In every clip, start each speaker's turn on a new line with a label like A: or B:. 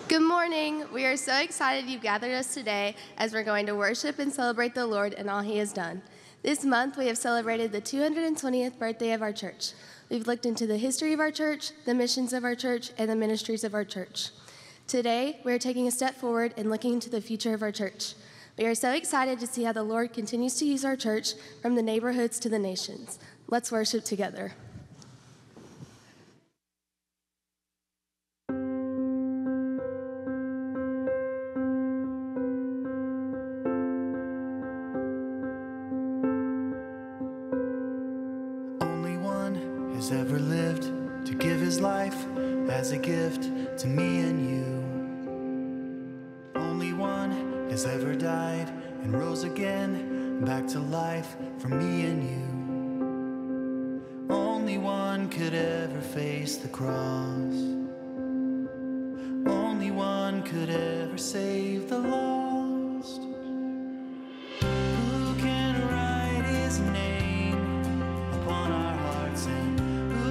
A: Good morning. We are so excited you've gathered us today as we're going to worship and celebrate the Lord and all He has done. This month, we have celebrated the 220th birthday of our church. We've looked into the history of our church, the missions of our church, and the ministries of our church. Today, we are taking a step forward and looking into the future of our church. We are so excited to see how the Lord continues to use our church from the neighborhoods to the nations. Let's worship together.
B: Ever lived to give his life as a gift to me and you. Only one has ever died and rose again back to life for me and you. Only one could ever face the cross. Only one could ever save the lost. Who can write his name upon our hearts and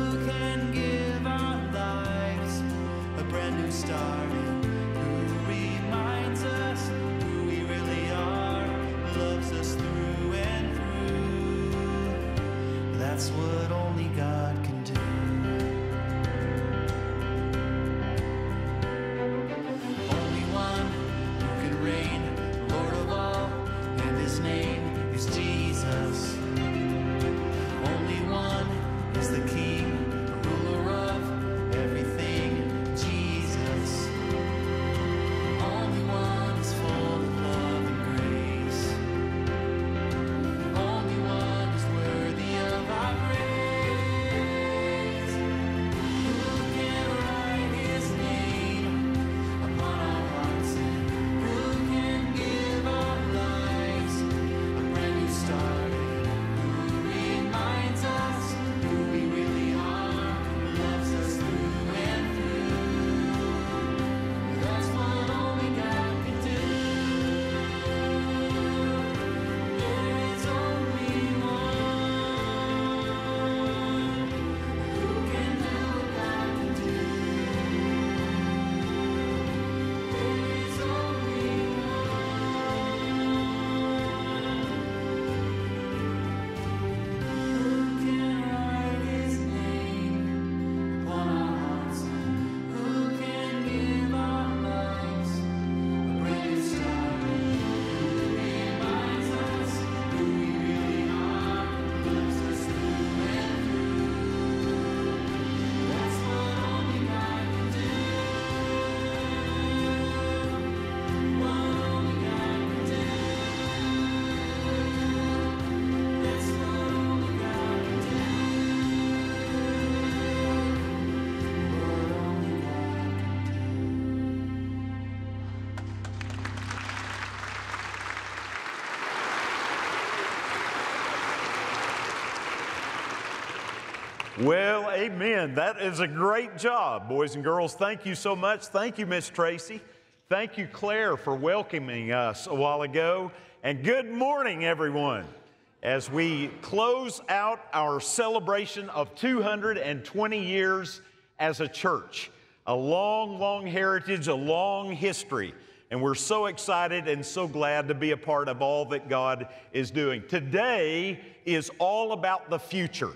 B: brand new start, who reminds us who we really are, loves us through and through. That's what only God can do. Only one who can reign, Lord of all, and his name is Jesus. Only one is the King, the ruler of everything.
C: Well, amen. That is a great job, boys and girls. Thank you so much. Thank you, Miss Tracy. Thank you, Claire, for welcoming us a while ago. And good morning, everyone. As we close out our celebration of 220 years as a church, a long, long heritage, a long history. And we're so excited and so glad to be a part of all that God is doing. Today is all about the future.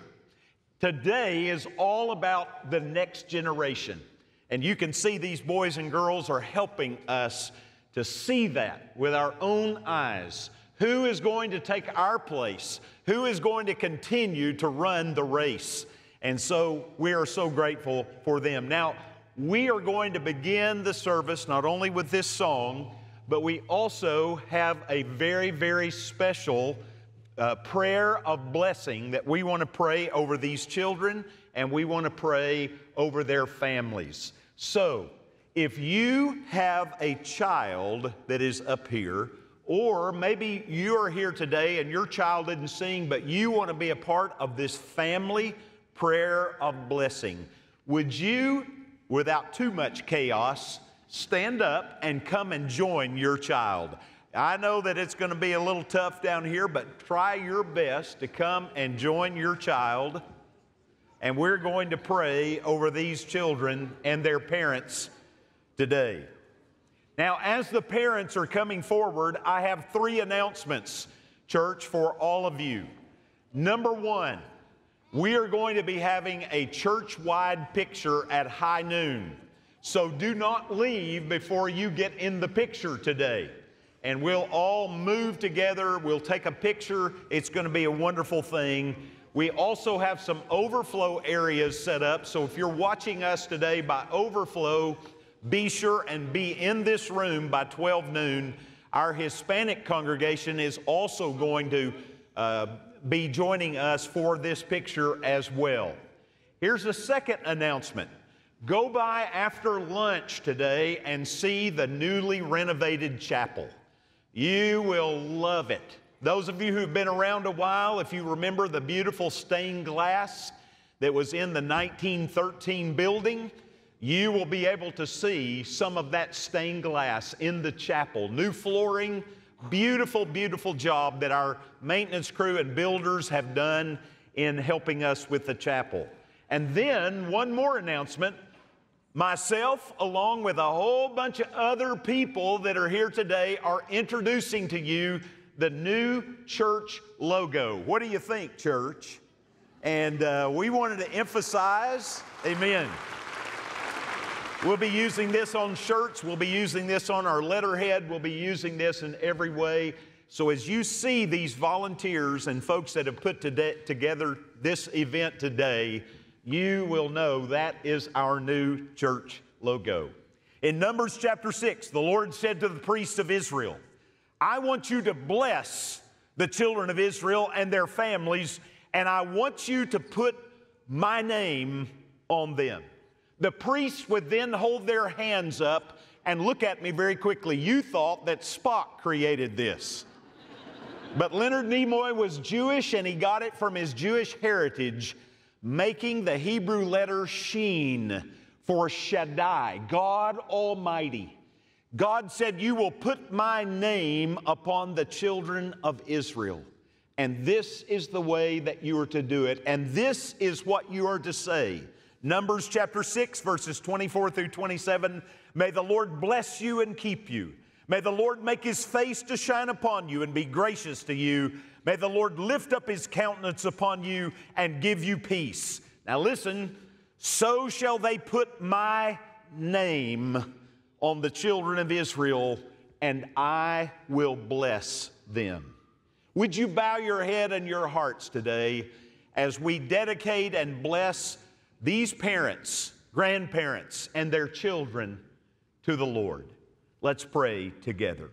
C: Today is all about the next generation. And you can see these boys and girls are helping us to see that with our own eyes. Who is going to take our place? Who is going to continue to run the race? And so we are so grateful for them. Now, we are going to begin the service not only with this song, but we also have a very, very special prayer of blessing that we want to pray over these children, and we want to pray over their families. So, if you have a child that is up here, or maybe you are here today and your child didn't sing, but you want to be a part of this family prayer of blessing, would you, without too much chaos, stand up and come and join your child? I know that it's going to be a little tough down here, but try your best to come and join your child. And we're going to pray over these children and their parents today. Now, as the parents are coming forward, I have 3 announcements, church, for all of you. Number 1, we are going to be having a church-wide picture at high noon. So do not leave before you get in the picture today. And we'll all move together. We'll take a picture. It's going to be a wonderful thing. We also have some overflow areas set up. So if you're watching us today by overflow, be sure and be in this room by 12 noon. Our Hispanic congregation is also going to be joining us for this picture as well. Here's a second announcement. Go by after lunch today and see the newly renovated chapel. You will love it. Those of you who've been around a while, if you remember the beautiful stained glass that was in the 1913 building, you will be able to see some of that stained glass in the chapel. New flooring, beautiful, beautiful job that our maintenance crew and builders have done in helping us with the chapel. And then one more announcement. Myself, along with a whole bunch of other people that are here today, are introducing to you the new church logo. What do you think, church? And we wanted to emphasize, amen. We'll be using this on shirts. We'll be using this on our letterhead. We'll be using this in every way. So as you see these volunteers and folks that have put together this event today, you will know that is our new church logo. In Numbers chapter 6, the Lord said to the priests of Israel, I want you to bless the children of Israel and their families, and I want you to put my name on them. The priests would then hold their hands up and look at me very quickly. You thought that Spock created this. But Leonard Nimoy was Jewish, and he got it from his Jewish heritage, making the Hebrew letter Sheen for Shaddai, God Almighty. God said, you will put my name upon the children of Israel. And this is the way that you are to do it. And this is what you are to say. Numbers chapter 6, verses 24 through 27. May the Lord bless you and keep you. May the Lord make his face to shine upon you and be gracious to you. May the Lord lift up his countenance upon you and give you peace. Now listen, so shall they put my name on the children of Israel, and I will bless them. Would you bow your head and your hearts today as we dedicate and bless these parents, grandparents, and their children to the Lord? Let's pray together.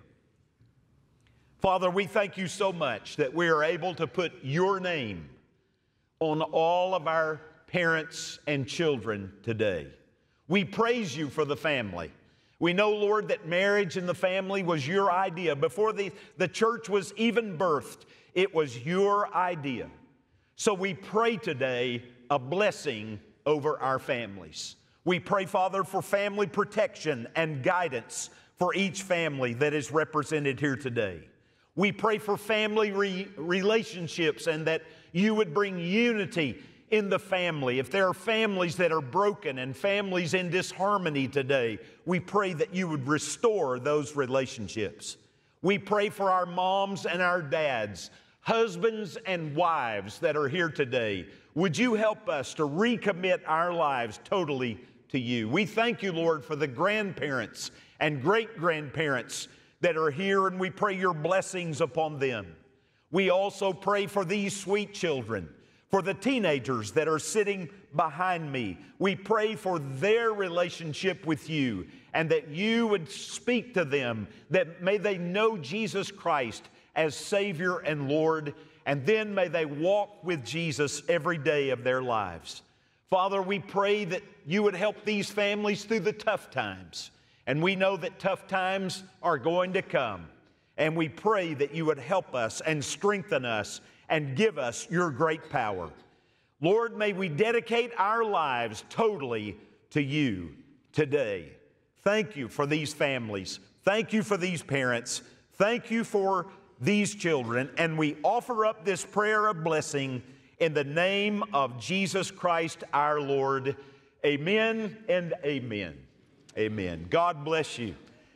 C: Father, we thank you so much that we are able to put your name on all of our parents and children today. We praise you for the family. We know, Lord, that marriage and the family was your idea. Before the church was even birthed, it was your idea. So we pray today a blessing over our families. We pray, Father, for family protection and guidance for each family that is represented here today. We pray for family relationships and that you would bring unity in the family. If there are families that are broken and families in disharmony today, we pray that you would restore those relationships. We pray for our moms and our dads, husbands and wives that are here today. Would you help us to recommit our lives totally to you? We thank you, Lord, for the grandparents and great-grandparents that are here, and we pray your blessings upon them. We also pray for these sweet children, for the teenagers that are sitting behind me. We pray for their relationship with you, and that you would speak to them, that may they know Jesus Christ as Savior and Lord, and then may they walk with Jesus every day of their lives. Father, we pray that you would help these families through the tough times. And we know that tough times are going to come. And we pray that you would help us and strengthen us and give us your great power. Lord, may we dedicate our lives totally to you today. Thank you for these families. Thank you for these parents. Thank you for these children. And we offer up this prayer of blessing in the name of Jesus Christ our Lord. Amen and amen. Amen. God bless you.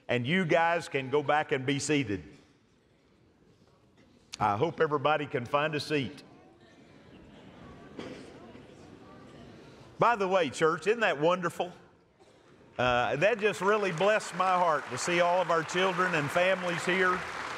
C: and you guys can go back and be seated. I hope everybody can find a seat. By the way, church, isn't that wonderful? That just really blessed my heart to see all of our children and families here.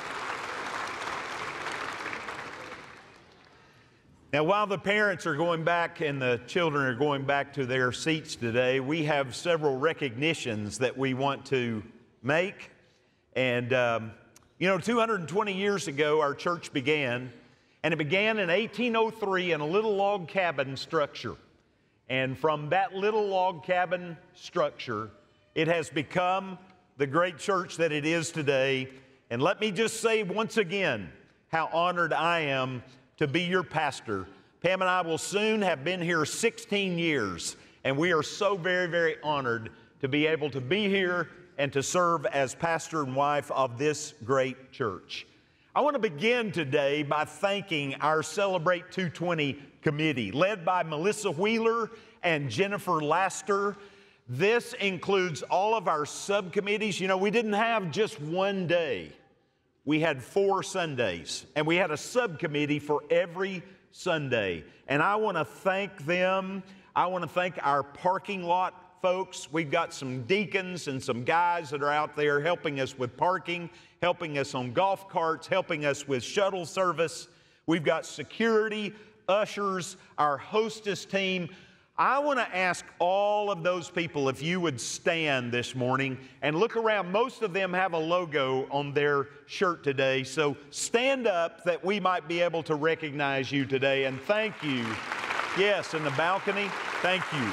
C: Now, while the parents are going back and the children are going back to their seats today, we have several recognitions that we want to make. And, 220 years ago, our church began, and it began in 1803 in a little log cabin structure. And from that little log cabin structure, it has become the great church that it is today. And let me just say once again how honored I am to be your pastor. Pam and I will soon have been here 16 years, and we are so very, very honored to be able to be here and to serve as pastor and wife of this great church. I want to begin today by thanking our Celebrate 220 committee, led by Melissa Wheeler and Jennifer Laster. This includes all of our subcommittees. You know, we didn't have just one day. We had 4 Sundays, and we had a subcommittee for every Sunday. And I want to thank them. I want to thank our parking lot folks. We've got some deacons and some guys that are out there helping us with parking, helping us on golf carts, helping us with shuttle service. We've got security, ushers, our hostess team. I want to ask all of those people if you would stand this morning and look around. Most of them have a logo on their shirt today, so stand up that we might be able to recognize you today, and thank you. Yes, in the balcony, thank you.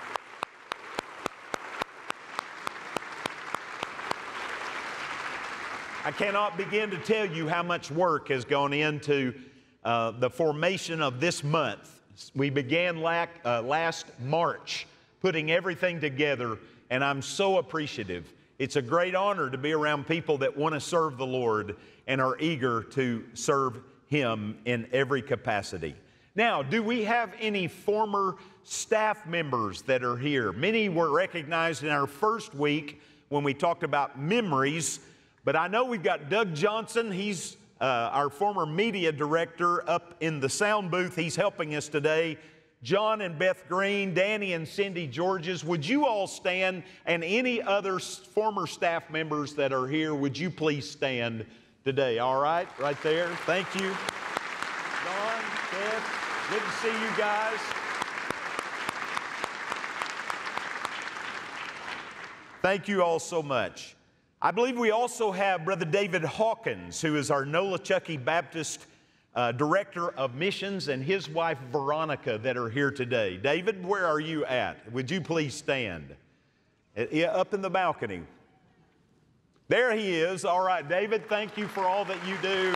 C: I cannot begin to tell you how much work has gone into the formation of this month. We began last March putting everything together, and I'm so appreciative. It's a great honor to be around people that want to serve the Lord and are eager to serve Him in every capacity. Now, do we have any former staff members that are here? Many were recognized in our first week when we talked about memories, but I know we've got Doug Johnson. He's our former media director up in the sound booth. He's helping us today. John and Beth Green, Danny and Cindy Georges, would you all stand? And any other former staff members that are here, would you please stand today? All right, right there. Thank you. John, Beth, good to see you guys. Thank you all so much. I believe we also have Brother David Hawkins, who is our Nolichucky Baptist Director of Missions, and his wife Veronica that are here today. David, where are you at? Would you please stand? Up in the balcony. There he is. All right, David, thank you for all that you do.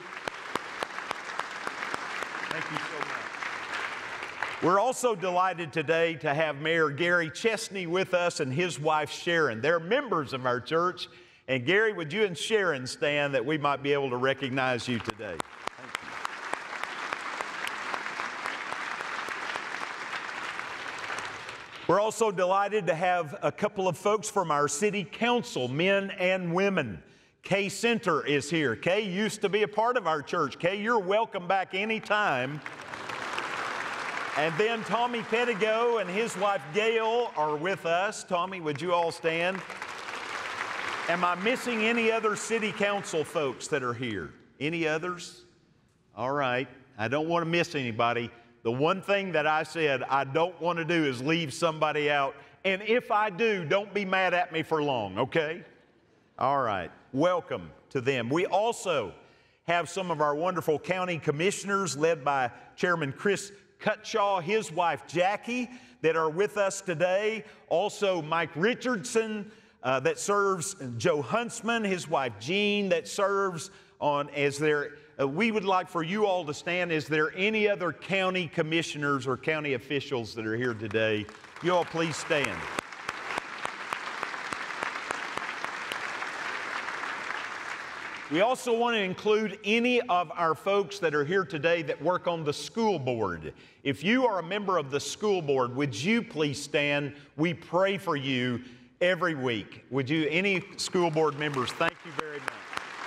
C: Thank you so much. We're also delighted today to have Mayor Gary Chesney with us and his wife Sharon. They're members of our church. And Gary, would you and Sharon stand that we might be able to recognize you today? Thank you. We're also delighted to have a couple of folks from our city council, men and women. Kay Center is here. Kay used to be a part of our church. Kay, you're welcome back anytime. And then Tommy Pettigo and his wife Gail are with us. Tommy, would you all stand? Am I missing any other city council folks that are here? Any others? All right. I don't want to miss anybody. The one thing that I said I don't want to do is leave somebody out. And if I do, don't be mad at me for long, okay? All right. Welcome to them. We also have some of our wonderful county commissioners led by Chairman Chris Cutshaw, his wife Jackie, that are with us today. Also Mike Richardson, that serves, Joe Huntsman, his wife Jean, that serves on as their, we would like for you all to stand. Is there any other county commissioners or county officials that are here today? You all please stand. We also want to include any of our folks that are here today that work on the school board. If you are a member of the school board, would you please stand? We pray for you. every week. Would you, any school board members, thank you very much.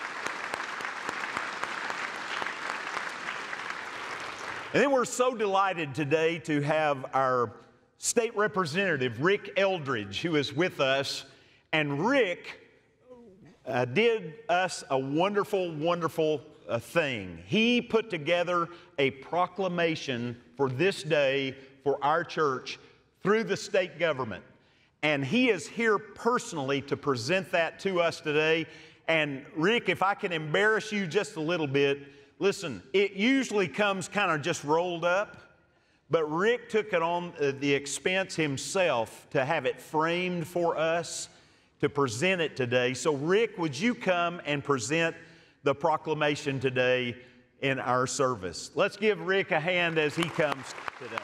C: And then we're so delighted today to have our state representative, Rick Eldridge, who is with us. And Rick did us a wonderful, wonderful thing. He put together a proclamation for this day for our church through the state government. And he is here personally to present that to us today. And Rick, if I can embarrass you just a little bit, listen, it usually comes kind of just rolled up, but Rick took it on the expense himself to have it framed for us to present it today. So Rick, would you come and present the proclamation today in our service? Let's give Rick a hand as he comes today.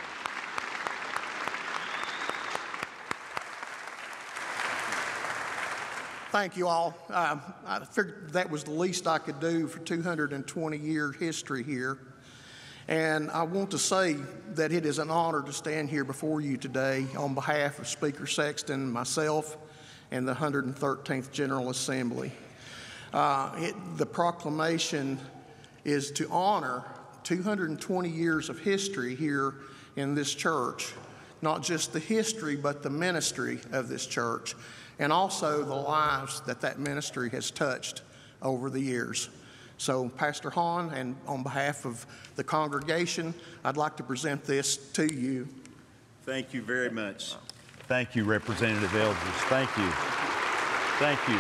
D: Thank you all. I figured that was the least I could do for 220-year history here. And I want to say that it is an honor to stand here before you today on behalf of Speaker Sexton, myself, and the 113th General Assembly. The proclamation is to honor 220 years of history here in this church, not just the history, but the ministry of this church, and also the lives that that ministry has touched over the years. So, Pastor Haun, and on behalf of the congregation, I'd like to present this to you.
C: Thank you very much. Thank you, Representative Eldridge. Thank you. Thank you.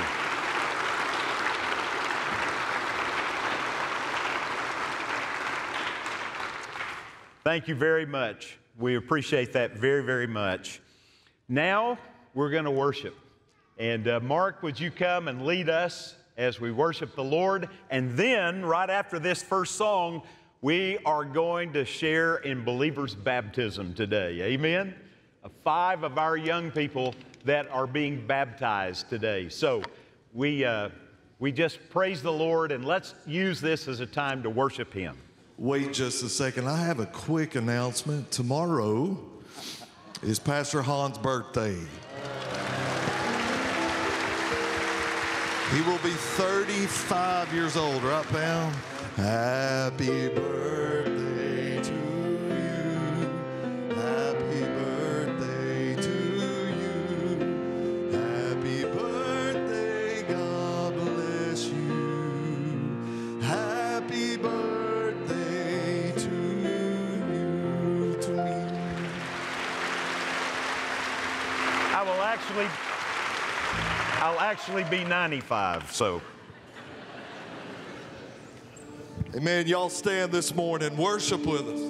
C: Thank you very much. We appreciate that very, very much. Now we're going to worship. And Mark, would you come and lead us as we worship the Lord? And then, right after this first song, we are going to share in believers' baptism today. Amen? 5 of our young people that are being baptized today. So we just praise the Lord, and let's use this as a time to worship Him.
E: Wait just a second. I have a quick announcement. Tomorrow is Pastor Haun's birthday. He will be 35 years old, right, Pam? Happy birthday to you. Happy birthday to you. Happy birthday, God bless you. Happy birthday to you, to me.
C: I'll actually be 95, so.
E: Amen. Y'all stand this morning. Worship with us.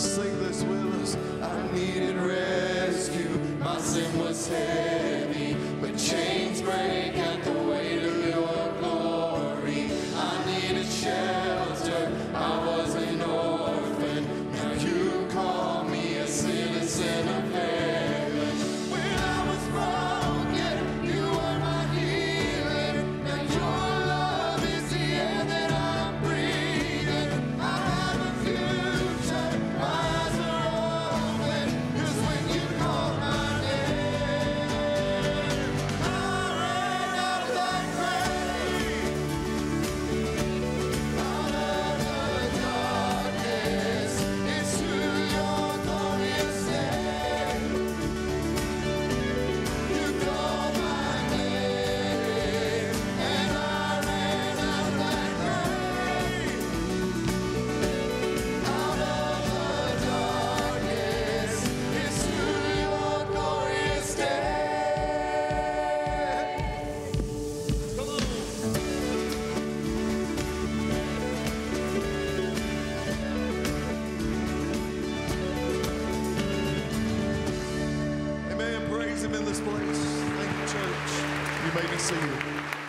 E: Sing this with us. I needed rescue. My sin was heavy, but chains break at the weight of your glory. I needed shelter. I was an orphan. Now you call me a citizen of heaven. When I was broken, you were my healer. Now your love is the air that I'm breathing. I have a future. My eyes are open. 'Cause when you call my name, I ran out of that grave. Out of the darkness, into your glorious name. You called my name, and I ran out of that grave. Out of the darkness, into your glorious day. Come on. Amen. Praise him in this place. Thank you, church. You may be seated.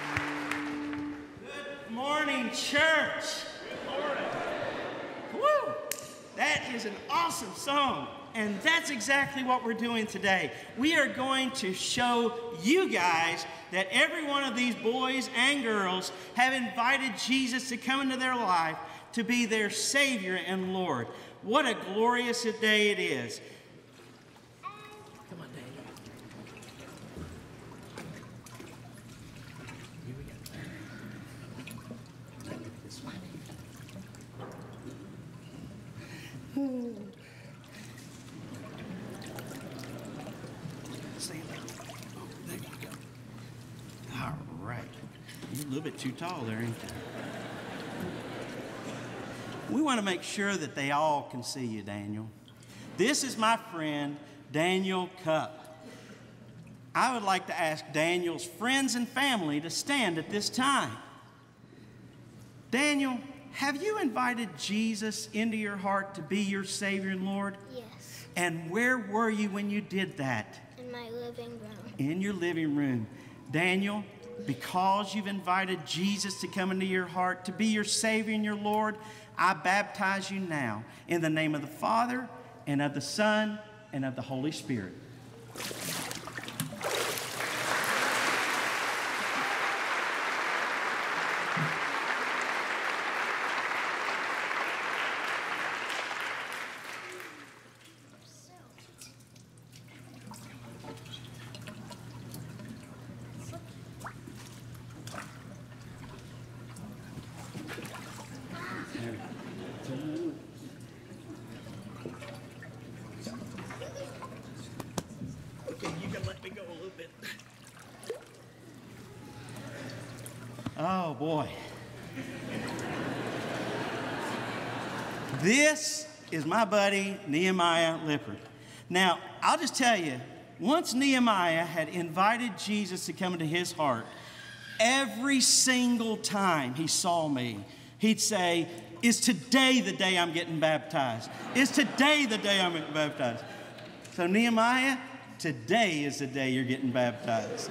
F: Good morning, church. Good morning. Woo! That is an awesome song, and that's exactly what we're doing today. We are going to show you guys that every one of these boys and girls have invited Jesus to come into their life to be their Savior and Lord. What a glorious day it is. Come on, Daniel. Here we go. This one. Stand up. Oh, there you go. All right. You're a little bit too tall there, ain't you? We want to make sure that they all can see you, Daniel. This is my friend, Daniel Cupp. I would like to ask Daniel's friends and family to stand at this time. Daniel, have you invited Jesus into your heart to be your Savior and Lord?
G: Yes,
F: And where were you when you did that?
G: in my living room.
F: In your living room. Daniel, because you've invited Jesus to come into your heart to be your Savior and your Lord, I baptize you now in the name of the Father and of the Son and of the Holy Spirit. Okay, you can let me go a little bit. Oh, boy. This is my buddy, Nehemiah Lippert. Now, I'll just tell you, once Nehemiah had invited Jesus to come into his heart, every single time he saw me, he'd say, "Is today the day I'm getting baptized? Is today the day I'm getting baptized?" So Nehemiah, today is the day you're getting baptized.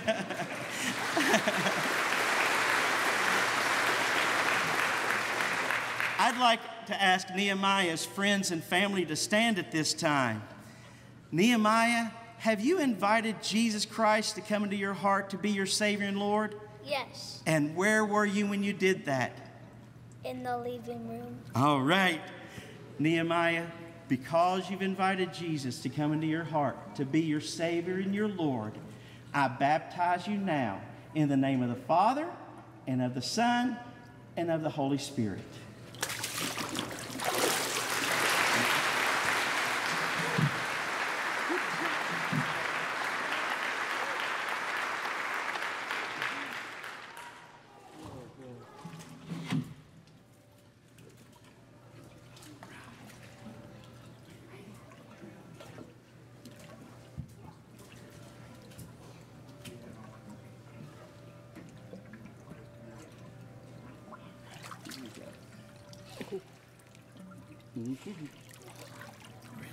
F: I'd like to ask Nehemiah's friends and family to stand at this time. Nehemiah, have you invited Jesus Christ to come into your heart to be your Savior and Lord?
G: Yes,
F: And where were you when you did that?
G: in the living room.
F: All right, Nehemiah, because you've invited Jesus to come into your heart to be your Savior and your Lord, I baptize you now in the name of the Father and of the Son and of the Holy Spirit.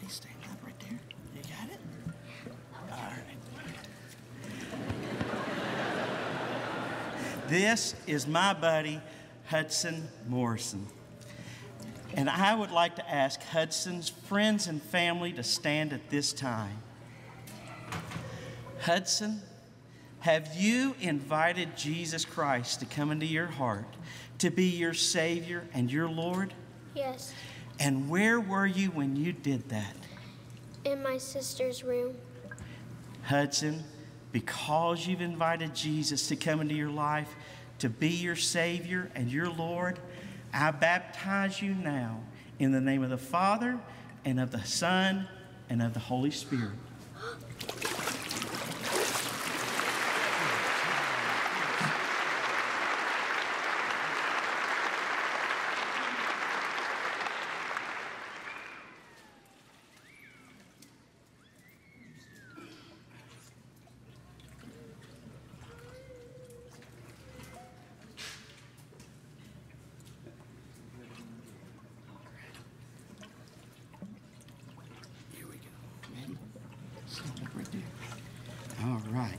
F: buddy. Stand up right there. You got it? All right. This is my buddy, Hudson Morrison. And I would like to ask Hudson's friends and family to stand at this time. Hudson, have you invited Jesus Christ to come into your heart, to be your Savior and your Lord?
G: Yes.
F: And where were you when you did that?
G: In my sister's room.
F: Hudson, because you've invited Jesus to come into your life, to be your Savior and your Lord, I baptize you now in the name of the Father and of the Son and of the Holy Spirit. All right.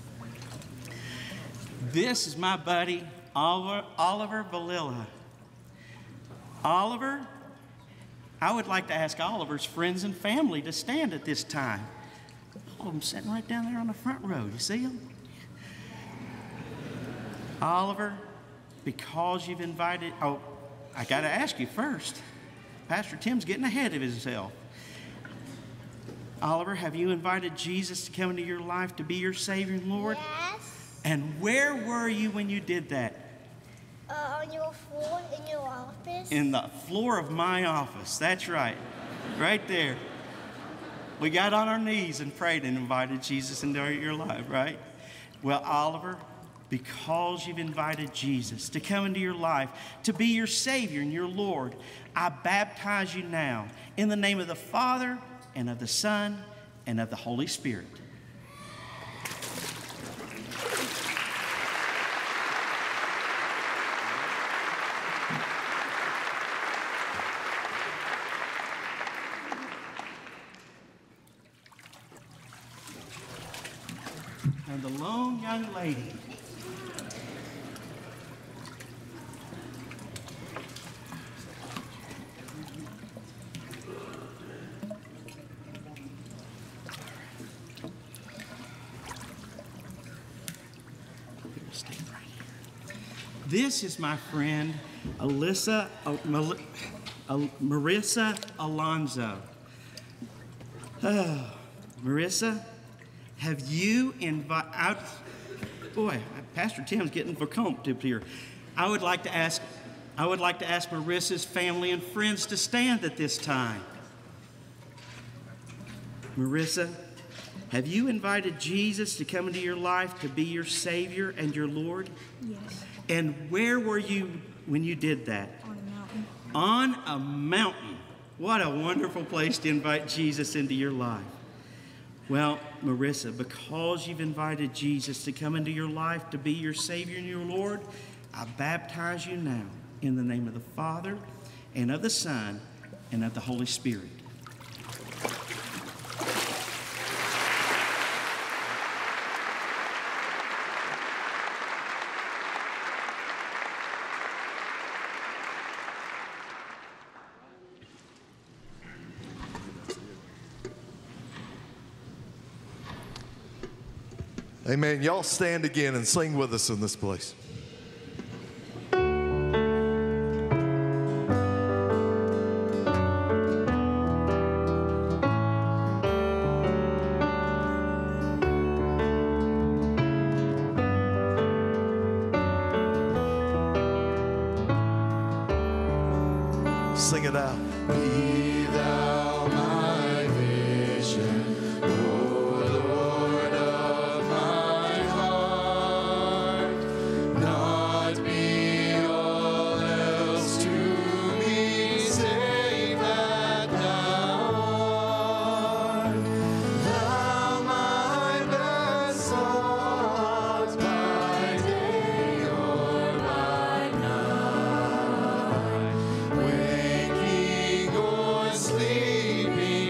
F: This is my buddy, Oliver Valilla. Oliver, I would like to ask Oliver's friends and family to stand at this time. All of them sitting right down there on the front row. You see them? Oliver, because you've invited... Oh, I got to ask you first. Pastor Tim's getting ahead of himself. Oliver, have you invited Jesus to come into your life to be your Savior and Lord?
G: Yes.
F: And where were you when you did that?
G: On your floor in your office.
F: In the floor of my office. That's right. Right there. We got on our knees and prayed and invited Jesus into your life, right? Well, Oliver, because you've invited Jesus to come into your life, to be your Savior and your Lord, I baptize you now in the name of the Father and of the Son and of the Holy Spirit. And the lone young lady. This is my friend, Marissa Alonzo. Marissa, have you invited... Boy, Pastor Tim's getting verklempt up here. I would like to ask Marissa's family and friends to stand at this time. Marissa, have you invited Jesus to come into your life to be your Savior and your Lord?
H: Yes.
F: And where were you when you did that?
H: On a mountain.
F: On a mountain. What a wonderful place to invite Jesus into your life. Well, Marissa, because you've invited Jesus to come into your life to be your Savior and your Lord, I baptize you now in the name of the Father and of the Son and of the Holy Spirit.
E: Amen. Y'all stand again and sing with us in this place. Sing it out. Be thou my vision, O Lord of my heart. Not be all else to me, save that thou art. Thou my best art by day or by night. Waking or sleeping,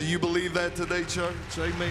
E: you believe that today, church? Amen.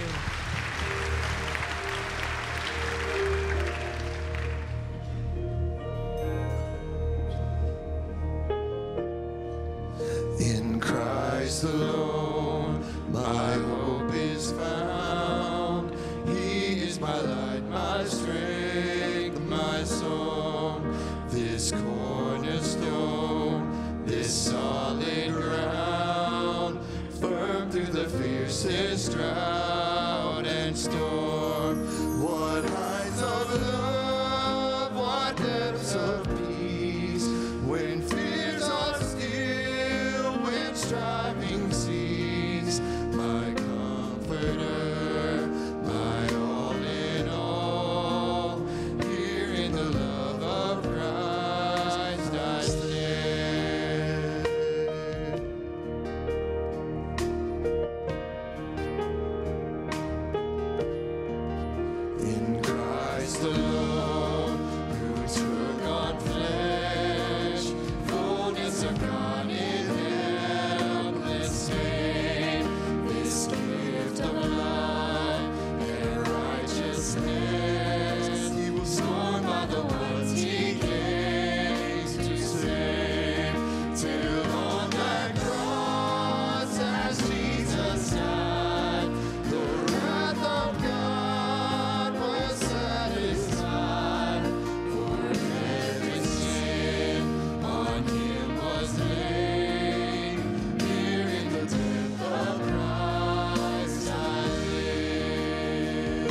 E: In Christ alone, my hope is found. He is my light, my strength, my song. This cornerstone, this solid ground, firm through the fiercest drought and storm. What heights of love, what depths of peace, when fears are still, when striving cease. My comforter, my all in all, here in the love of Christ I stand. In Christ alone, who took on flesh, fullness of God in helpless babe, this gift of life and righteousness, he was scorned by the ones he came to save, till on that cross as Jesus died, the wrath of God was satisfied, for every sin on him was laid. Here in the death of Christ I live.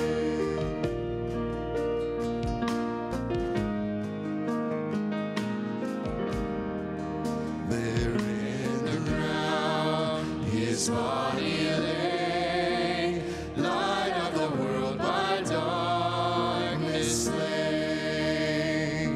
E: There in the ground his body lay, light of the world by darkness slain.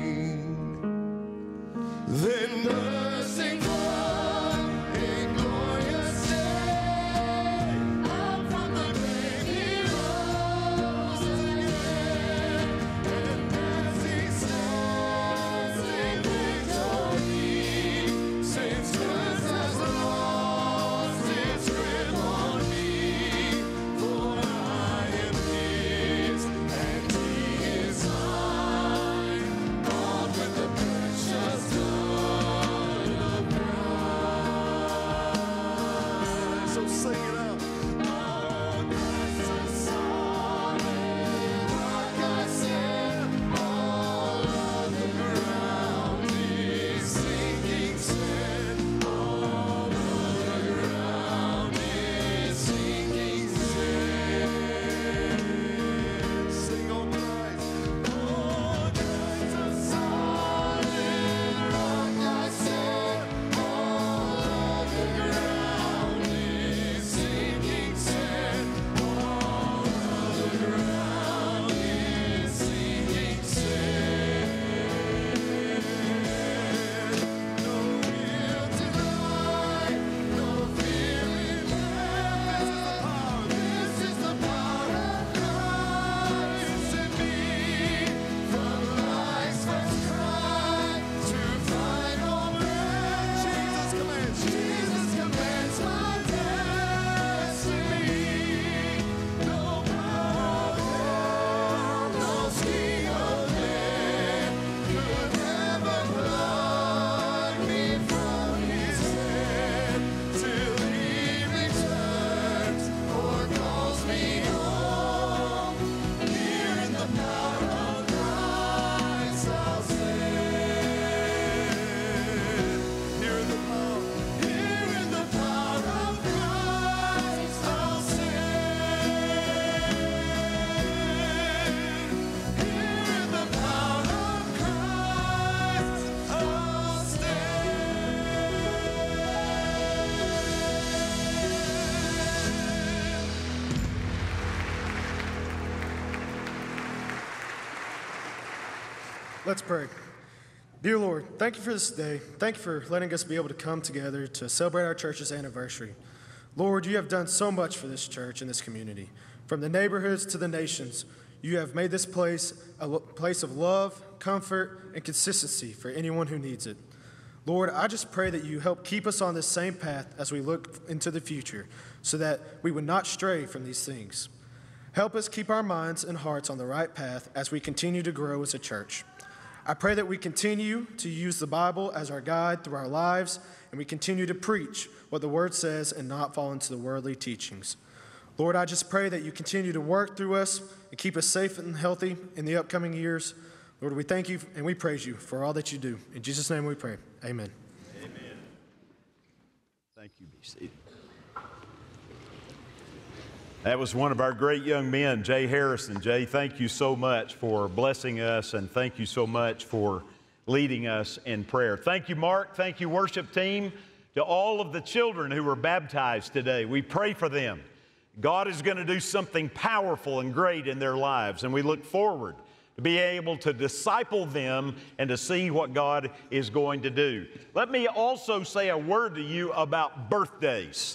E: Then bursting forth in glorious day, out from the grave he rose again, and as he stands in victory, since death has lost its grip on me, for I am his and he is mine, bought with the precious blood of Christ. So sing it out. On Christ the solid rock I stand, all of the ground is sinking sand, all of the ground is sinking sand. Sing on Christ. On Christ the solid rock I stand, all of the ground is sinking sand, all of the ground is sinking sand. No guilt in life, no fear in death. This is the power of Christ in me. From life's first cry to final breath, Jesus commands my destiny. No power of hell, no scheme of man could ever pluck me from his hand, till he returns or calls me home. Here in the power of Christ I'll stand. Here in the power of Christ I'll stand. Here in the power of Christ I'll stand.
H: Let's pray. Dear Lord, thank you for this day. Thank you for letting us be able to come together to celebrate our church's anniversary. Lord, you have done so much for this church and this community. From the neighborhoods to the nations, you have made this place a place of love, comfort, and consistency for anyone who needs it. Lord, I just pray that you help keep us on this same path as we look into the future, so that we would not stray from these things. Help us keep our minds and hearts on the right path as we continue to grow as a church. I pray that we continue to use the Bible as our guide through our lives, and we continue to preach what the Word says and not fall into the worldly teachings. Lord, I just pray that you continue to work through us and keep us safe and healthy in the upcoming years. Lord, we thank you and we praise you for all that you do. In Jesus' name we pray. Amen.
C: Amen. Thank you, be seated. That was one of our great young men, Jay Harrison. Jay, thank you so much for blessing us, and thank you so much for leading us in prayer. Thank you, Mark. Thank you, worship team. To all of the children who were baptized today, we pray for them. God is going to do something powerful and great in their lives, and we look forward to be able to disciple them and to see what God is going to do. Let me also say a word to you about birthdays.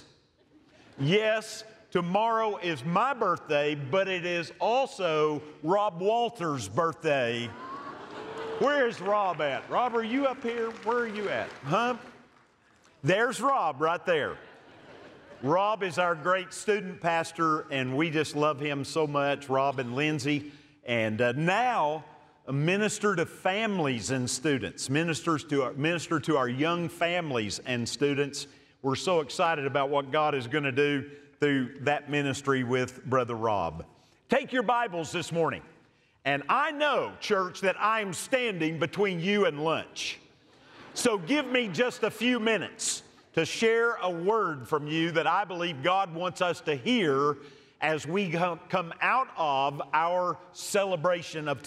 C: Yes, tomorrow is my birthday, but it is also Rob Walters' birthday. Where is Rob at? Rob, are you up here? Where are you at? Huh? There's Rob right there. Rob is our great student pastor, and we just love him so much, Rob and Lindsay. And now a minister to families and students, minister to our young families and students. We're so excited about what God is going to do through that ministry with Brother Rob. Take your Bibles this morning. And I know, church, that I'm standing between you and lunch. So give me just a few minutes to share a word from you that I believe God wants us to hear as we come out of our celebration of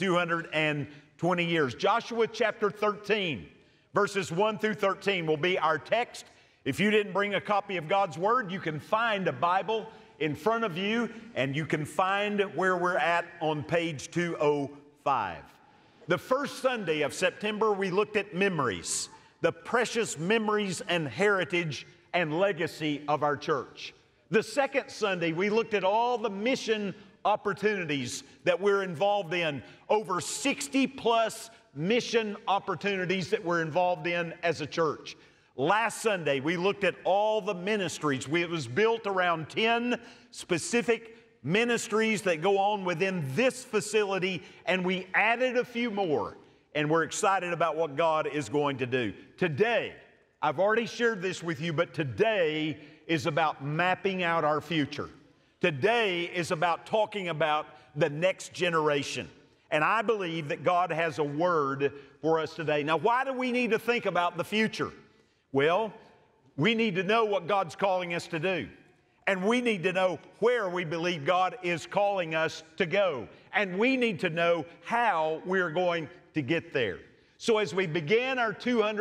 C: 220 years. Joshua chapter 13, verses 1 through 13 will be our text. If you didn't bring a copy of God's Word, you can find a Bible in front of you, and you can find where we're at on page 205. The first Sunday of September, we looked at memories, the precious memories and heritage and legacy of our church. The second Sunday, we looked at all the mission opportunities that we're involved in, over 60 plus mission opportunities that we're involved in as a church. Last Sunday, we looked at all the ministries. It was built around 10 specific ministries that go on within this facility, and we added a few more, and we're excited about what God is going to do. Today, I've already shared this with you, but today is about mapping out our future. Today is about talking about the next generation. And I believe that God has a word for us today. Now, why do we need to think about the future? Well, we need to know what God's calling us to do. And we need to know where we believe God is calling us to go. And we need to know how we're going to get there. So as we begin our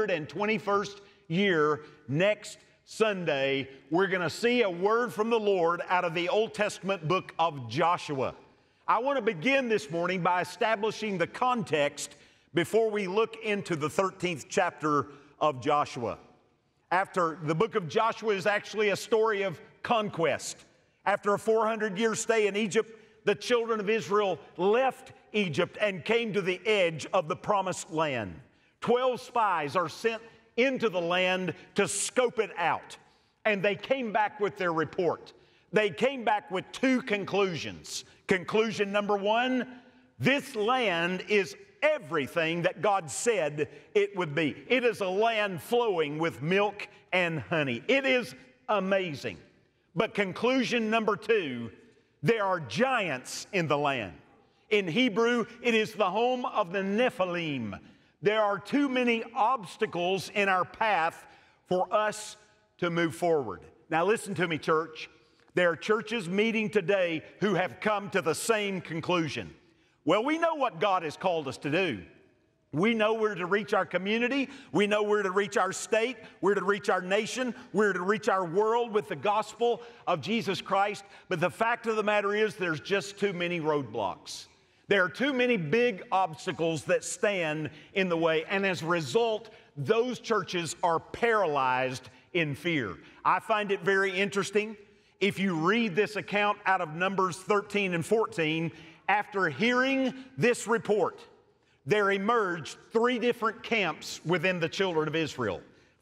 C: 221st year next Sunday, we're going to see a word from the Lord out of the Old Testament book of Joshua. I want to begin this morning by establishing the context before we look into the 13th chapter of Joshua. After the book of Joshua is actually a story of conquest. After a 400-year stay in Egypt, the children of Israel left Egypt and came to the edge of the promised land. 12 spies are sent into the land to scope it out, and they came back with their report. They came back with two conclusions. Conclusion number one, this land is everything that God said it would be. It is a land flowing with milk and honey. It is amazing. But conclusion number two, there are giants in the land. In Hebrew, it is the home of the Nephilim. There are too many obstacles in our path for us to move forward. Now listen to me, church. There are churches meeting today who have come to the same conclusion. Well, we know what God has called us to do. We know we're to reach our community. We know we're to reach our state. We're to reach our nation. We're to reach our world with the gospel of Jesus Christ. But the fact of the matter is there's just too many roadblocks. There are too many big obstacles that stand in the way. And as a result, those churches are paralyzed in fear. I find it very interesting. If you read this account out of Numbers 13 and 14, after hearing this report, there emerged three different camps within the children of Israel.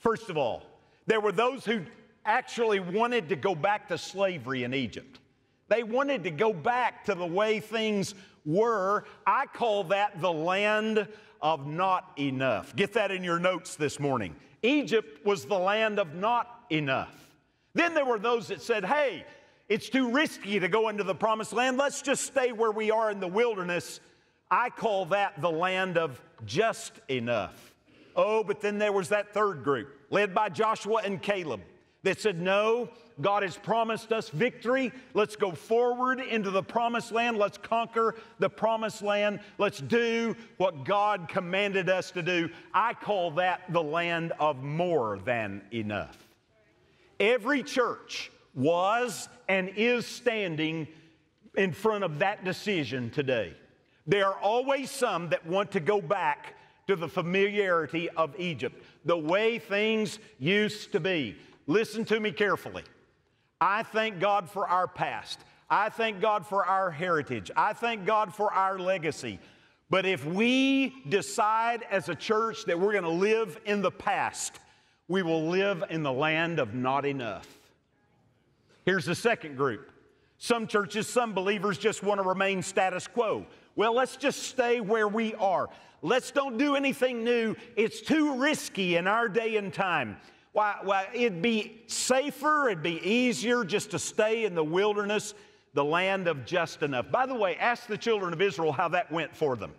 C: First of all, there were those who actually wanted to go back to slavery in Egypt. They wanted to go back to the way things were. I call that the land of not enough. Get that in your notes this morning. Egypt was the land of not enough. Then there were those that said, hey, it's too risky to go into the promised land. Let's just stay where we are in the wilderness. I call that the land of just enough. Oh, but then there was that third group, led by Joshua and Caleb, that said, no, God has promised us victory. Let's go forward into the promised land. Let's conquer the promised land. Let's do what God commanded us to do. I call that the land of more than enough. Every church was and is standing in front of that decision today. There are always some that want to go back to the familiarity of Egypt, the way things used to be. Listen to me carefully. I thank God for our past. I thank God for our heritage. I thank God for our legacy. But if we decide as a church that we're going to live in the past, we will live in the land of not enough. Here's the second group. Some churches, some believers just want to remain status quo. Well, let's just stay where we are. Let's don't do anything new. It's too risky in our day and time. Why, it'd be safer, it'd be easier just to stay in the wilderness, the land of just enough. By the way, ask the children of Israel how that went for them.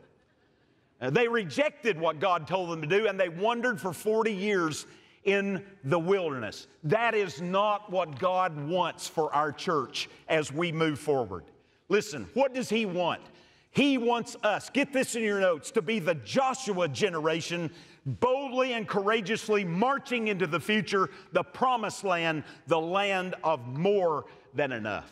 C: They rejected what God told them to do, and they wandered for 40 years in the wilderness. That is not what God wants for our church as we move forward. Listen, what does He want? He wants us, get this in your notes, to be the Joshua generation, boldly and courageously marching into the future, the promised land, the land of more than enough.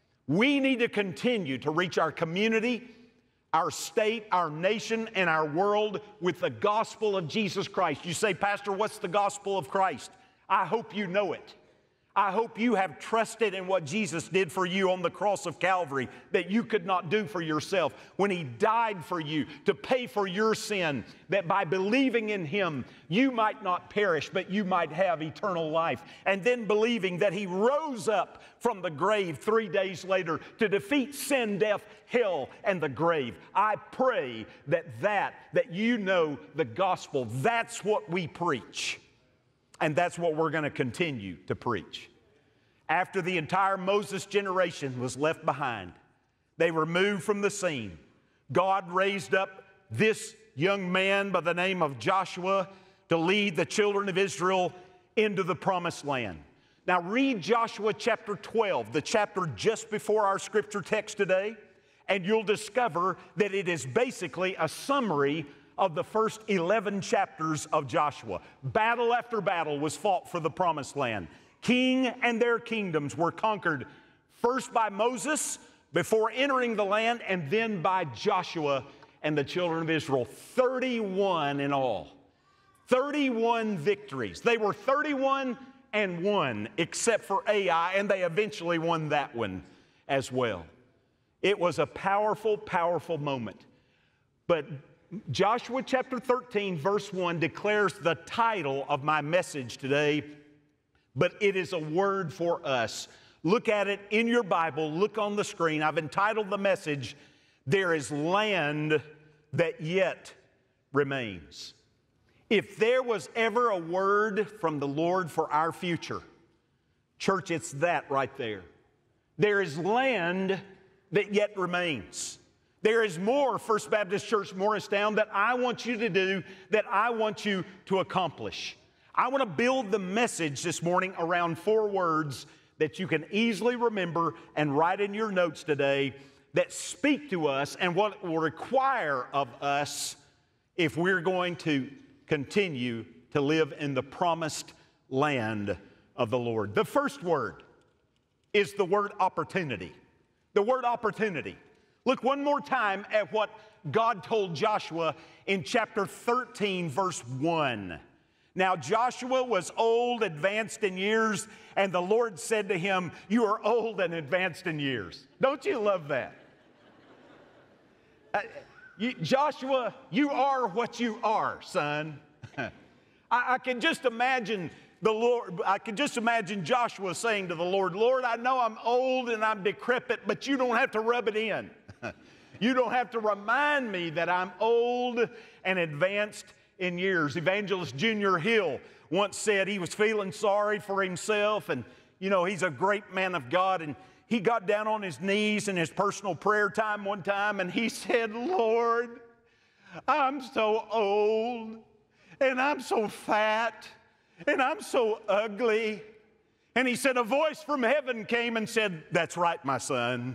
C: We need to continue to reach our community, our state, our nation, and our world with the gospel of Jesus Christ. You say, Pastor, what's the gospel of Christ? I hope you know it. I hope you have trusted in what Jesus did for you on the cross of Calvary that you could not do for yourself. When He died for you to pay for your sin, that by believing in Him, you might not perish, but you might have eternal life. And then believing that He rose up from the grave 3 days later to defeat sin, death, hell, and the grave. I pray that you know the gospel. That's what we preach. And that's what we're going to continue to preach. After the entire Moses generation was left behind, they were moved from the scene. God raised up this young man by the name of Joshua to lead the children of Israel into the promised land. Now read Joshua chapter 12, the chapter just before our scripture text today, and you'll discover that it is basically a summary of the first 11 chapters of Joshua. Battle after battle was fought for the promised land. King and their kingdoms were conquered first by Moses before entering the land, and then by Joshua and the children of Israel. 31 in all. 31 victories. They were 31-1 except for Ai, and they eventually won that one as well. It was a powerful, powerful moment. But Joshua chapter 13, verse 1 declares the title of my message today, but it is a word for us. Look at it in your Bible. Look on the screen. I've entitled the message, There is Land That Yet Remains. If there was ever a word from the Lord for our future, church, it's that right there. There is land that yet remains. There is more, First Baptist Church Morristown, that I want you to do, that I want you to accomplish. I want to build the message this morning around 4 words that you can easily remember and write in your notes today that speak to us and what it will require of us if we're going to continue to live in the promised land of the Lord. The first word is the word opportunity. The word opportunity. Look one more time at what God told Joshua in chapter 13, verse 1. Now Joshua was old, advanced in years, and the Lord said to him, "You are old and advanced in years." Don't you love that? Joshua, you are what you are, son. I can just imagine the Lord, I can just imagine Joshua saying to the Lord, Lord, I know I'm old and I'm decrepit, but you don't have to rub it in. You don't have to remind me that I'm old and advanced in years. Evangelist Junior Hill once said he was feeling sorry for himself, and you know, he's a great man of God, and he got down on his knees in his personal prayer time one time, and he said, Lord, I'm so old, and I'm so fat, and I'm so ugly. And he said, a voice from heaven came and said, that's right, my son.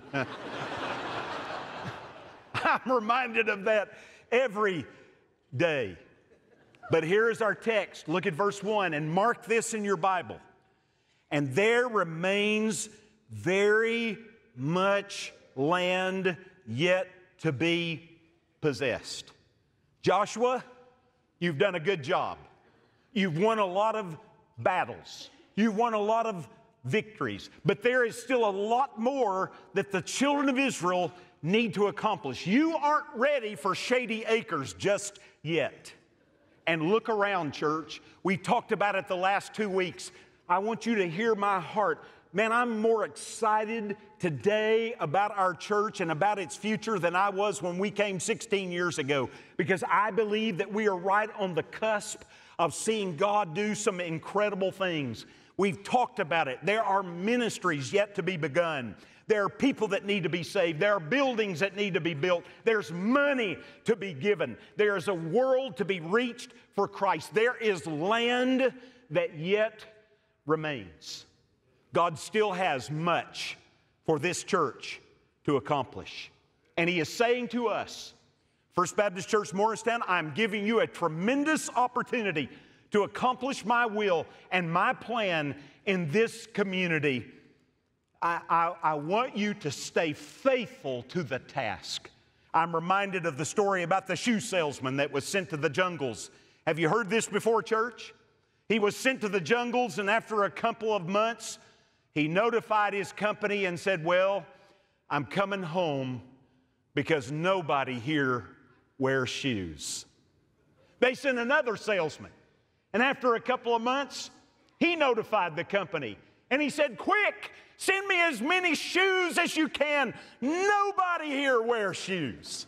C: I'm reminded of that every day. But here is our text. Look at verse 1 and mark this in your Bible. And there remains very much land yet to be possessed. Joshua, you've done a good job. You've won a lot of battles. You've won a lot of victories. But there is still a lot more that the children of Israel need to accomplish. You aren't ready for shady acres just yet. And look around, church. We talked about it the last 2 weeks. I want you to hear my heart. Man, I'm more excited today about our church and about its future than I was when we came 16 years ago, because I believe that we are right on the cusp of seeing God do some incredible things. We've talked about it. There are ministries yet to be begun. There are people that need to be saved. There are buildings that need to be built. There's money to be given. There is a world to be reached for Christ. There is land that yet remains. God still has much for this church to accomplish. And He is saying to us, First Baptist Church Morristown, I'm giving you a tremendous opportunity to accomplish my will and my plan in this community. I want you to stay faithful to the task. I'm reminded of the story about the shoe salesman that was sent to the jungles. Have you heard this before, church? He was sent to the jungles, and after a couple of months, he notified his company and said, well, I'm coming home because nobody here wears shoes. They sent another salesman, and after a couple of months, he notified the company, and he said, quick, send me as many shoes as you can. Nobody here wears shoes.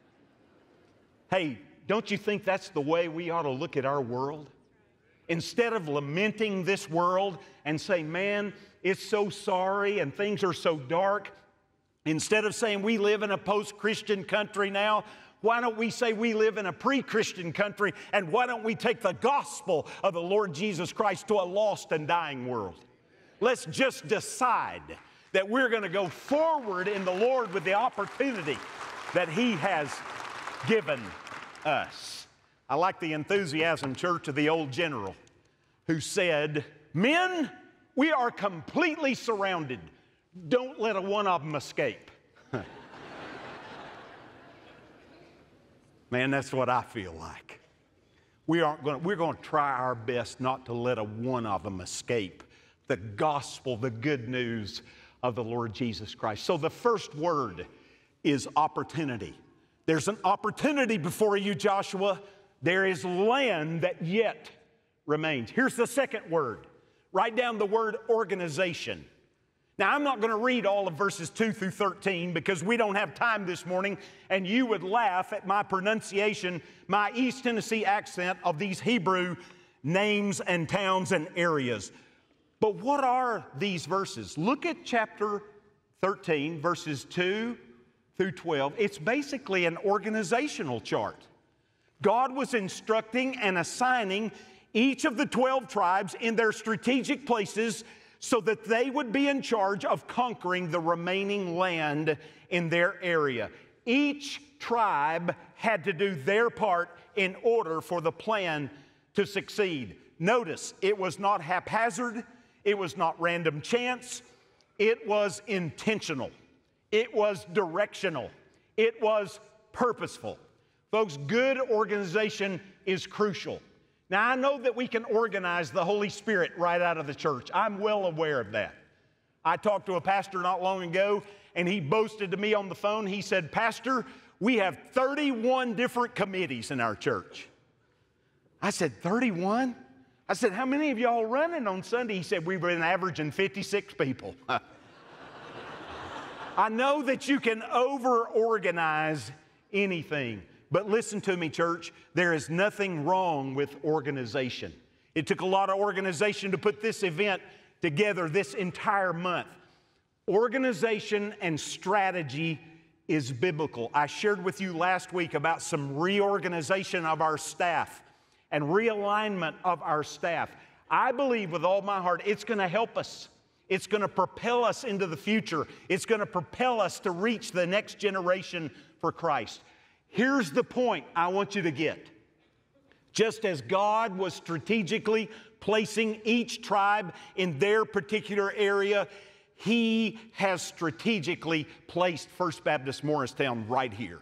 C: Hey, don't you think that's the way we ought to look at our world? Instead of lamenting this world and saying, man, it's so sorry and things are so dark, instead of saying we live in a post-Christian country now, why don't we say we live in a pre-Christian country, and why don't we take the gospel of the Lord Jesus Christ to a lost and dying world? Let's just decide that we're going to go forward in the Lord with the opportunity that He has given us. I like the enthusiasm, church, of the old general who said, men, we are completely surrounded. Don't let one of them escape. Man, that's what I feel like. We're going to try our best not to let one of them escape the gospel, the good news of the Lord Jesus Christ. So the first word is opportunity. There's an opportunity before you, Joshua. There is land that yet remains. Here's the second word. Write down the word organization. Now, I'm not going to read all of verses 2 through 13 because we don't have time this morning, and you would laugh at my pronunciation, my East Tennessee accent of these Hebrew names and towns and areas. But what are these verses? Look at chapter 13, verses 2 through 12. It's basically an organizational chart. God was instructing and assigning each of the 12 tribes in their strategic places so that they would be in charge of conquering the remaining land in their area. Each tribe had to do their part in order for the plan to succeed. Notice, it was not haphazard. It was not random chance. It was intentional. It was directional. It was purposeful. Folks, good organization is crucial. Now, I know that we can organize the Holy Spirit right out of the church. I'm well aware of that. I talked to a pastor not long ago, and he boasted to me on the phone. He said, Pastor, we have 31 different committees in our church. I said, 31? I said, how many of y'all running on Sunday? He said, we've been averaging 56 people. I know that you can over-organize anything, but listen to me, church. There is nothing wrong with organization. It took a lot of organization to put this event together this entire month. Organization and strategy is biblical. I shared with you last week about some reorganization of our staff and realignment of our staff. I believe with all my heart it's going to help us. It's going to propel us into the future. It's going to propel us to reach the next generation for Christ. Here's the point I want you to get. Just as God was strategically placing each tribe in their particular area, He has strategically placed First Baptist Morristown right here.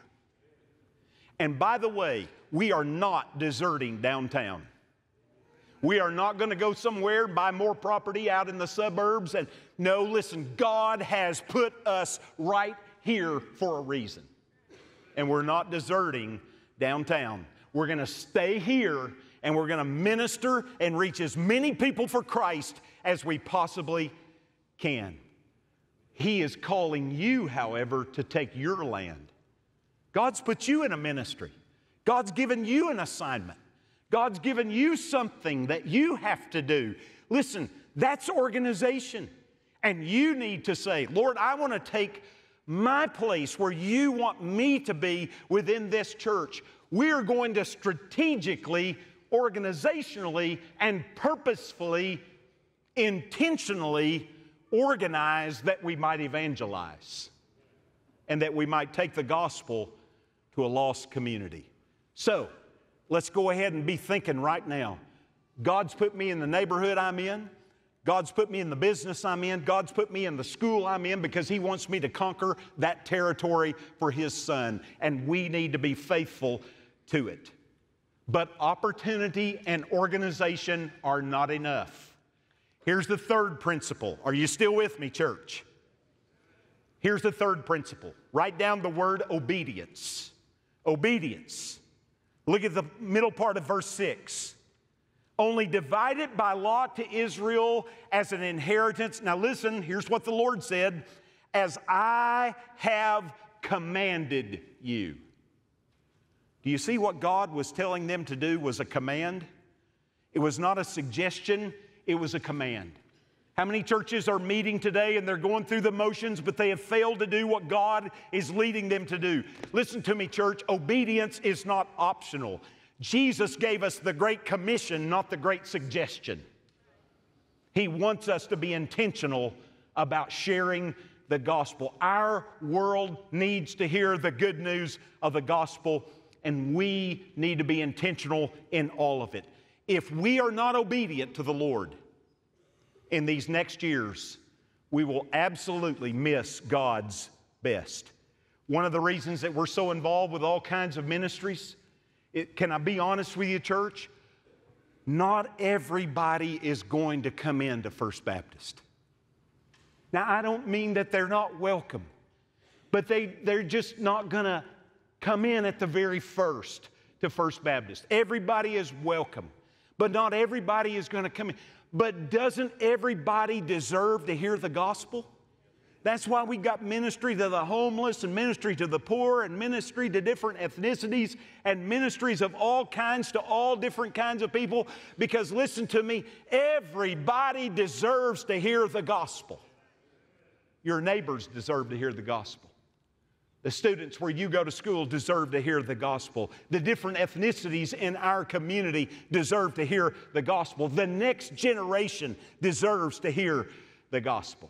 C: And by the way, we are not deserting downtown. We are not going to go somewhere, buy more property out in the suburbs. And no, listen, God has put us right here for a reason. And we're not deserting downtown. We're going to stay here and we're going to minister and reach as many people for Christ as we possibly can. He is calling you, however, to take your land. God's put you in a ministry. God's given you an assignment. God's given you something that you have to do. Listen, that's organization. And you need to say, Lord, I want to take my place where you want me to be within this church. We are going to strategically, organizationally, and purposefully, intentionally organize that we might evangelize and that we might take the gospel to a lost community. So, let's go ahead and be thinking right now. God's put me in the neighborhood I'm in. God's put me in the business I'm in. God's put me in the school I'm in because He wants me to conquer that territory for His Son. And we need to be faithful to it. But opportunity and organization are not enough. Here's the third principle. Are you still with me, church? Here's the third principle. Write down the word obedience. Obedience. Look at the middle part of verse 6. Only divided by lot to Israel as an inheritance. Now listen, here's what the Lord said. As I have commanded you. Do you see what God was telling them to do was a command? It was not a suggestion, it was a command. How many churches are meeting today and they're going through the motions, but they have failed to do what God is leading them to do? Listen to me, church. Obedience is not optional. Jesus gave us the Great Commission, not the Great Suggestion. He wants us to be intentional about sharing the gospel. Our world needs to hear the good news of the gospel, and we need to be intentional in all of it. If we are not obedient to the Lord in these next years, we will absolutely miss God's best. One of the reasons that we're so involved with all kinds of ministries, can I be honest with you, church? Not everybody is going to come into First Baptist. Now, I don't mean that they're not welcome, but they're just not going to come in at the very first to First Baptist. Everybody is welcome, but not everybody is going to come in. But doesn't everybody deserve to hear the gospel? That's why we got ministry to the homeless and ministry to the poor and ministry to different ethnicities and ministries of all kinds to all different kinds of people. Because listen to me, everybody deserves to hear the gospel. Your neighbors deserve to hear the gospel. The students where you go to school deserve to hear the gospel. The different ethnicities in our community deserve to hear the gospel. The next generation deserves to hear the gospel.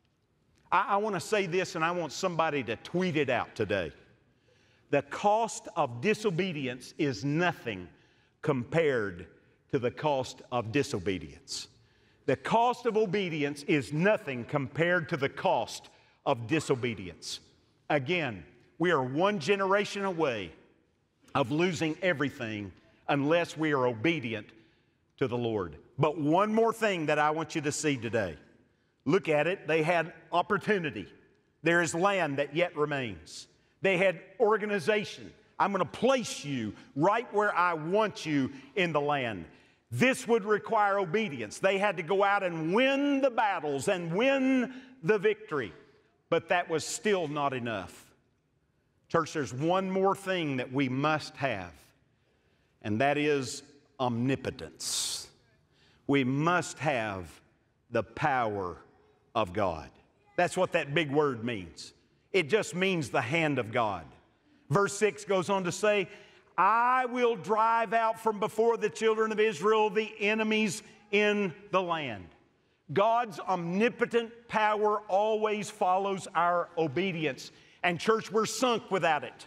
C: I want to say this, and I want somebody to tweet it out today. The cost of disobedience is nothing compared to the cost of disobedience. The cost of obedience is nothing compared to the cost of disobedience. Again, we are one generation away of losing everything unless we are obedient to the Lord. But one more thing that I want you to see today. Look at it. They had opportunity. There is land that yet remains. They had organization. I'm going to place you right where I want you in the land. This would require obedience. They had to go out and win the battles and win the victory. But that was still not enough. Church, there's one more thing that we must have, and that is omnipotence. We must have the power of God. That's what that big word means. It just means the hand of God. Verse 6 goes on to say, I will drive out from before the children of Israel the enemies in the land. God's omnipotent power always follows our obedience. And church, we're sunk without it.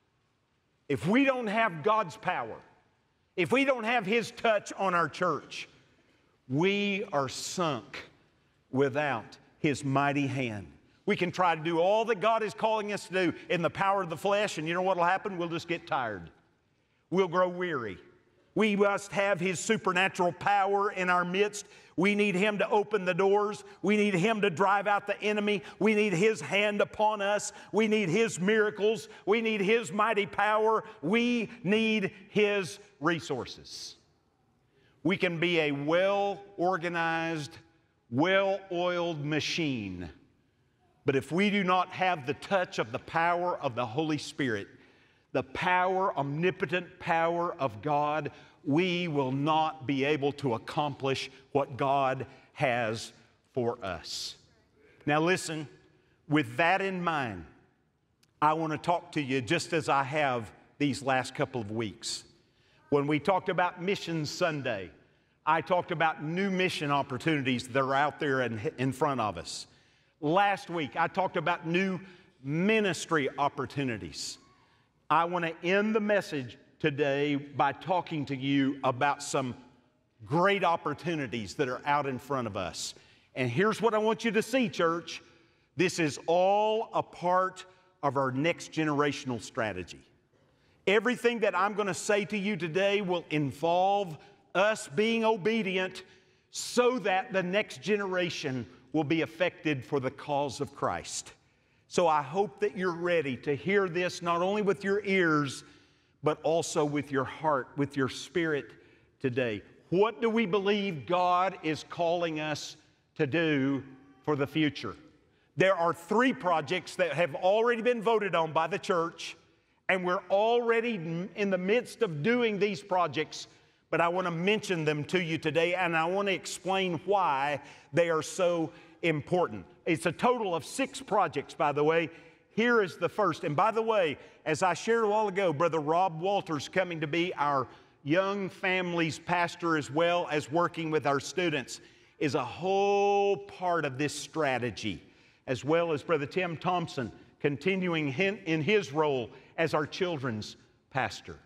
C: If we don't have God's power, if we don't have His touch on our church, we are sunk without His mighty hand. We can try to do all that God is calling us to do in the power of the flesh, and you know what will happen? We'll just get tired. We'll grow weary. We must have His supernatural power in our midst. We need Him to open the doors. We need Him to drive out the enemy. We need His hand upon us. We need His miracles. We need His mighty power. We need His resources. We can be a well-organized, well-oiled machine, but if we do not have the touch of the power of the Holy Spirit, the power, omnipotent power of God, we will not be able to accomplish what God has for us. Now listen, with that in mind, I want to talk to you just as I have these last couple of weeks. When we talked about Mission Sunday, I talked about new mission opportunities that are out there in front of us. Last week, I talked about new ministry opportunities. I want to end the message today by talking to you about some great opportunities that are out in front of us. And here's what I want you to see, church. This is all a part of our next generational strategy. Everything that I'm going to say to you today will involve us being obedient so that the next generation will be affected for the cause of Christ. So I hope that you're ready to hear this not only with your ears, but also with your heart, with your spirit today. What do we believe God is calling us to do for the future? There are 3 projects that have already been voted on by the church, and we're already in the midst of doing these projects, but I want to mention them to you today, and I want to explain why they are so important. It's a total of 6 projects, by the way. Here is the first. And by the way, as I shared a while ago, Brother Rob Walters coming to be our young families pastor as well as working with our students is a whole part of this strategy, as well as Brother Tim Thompson continuing in his role as our children's pastor.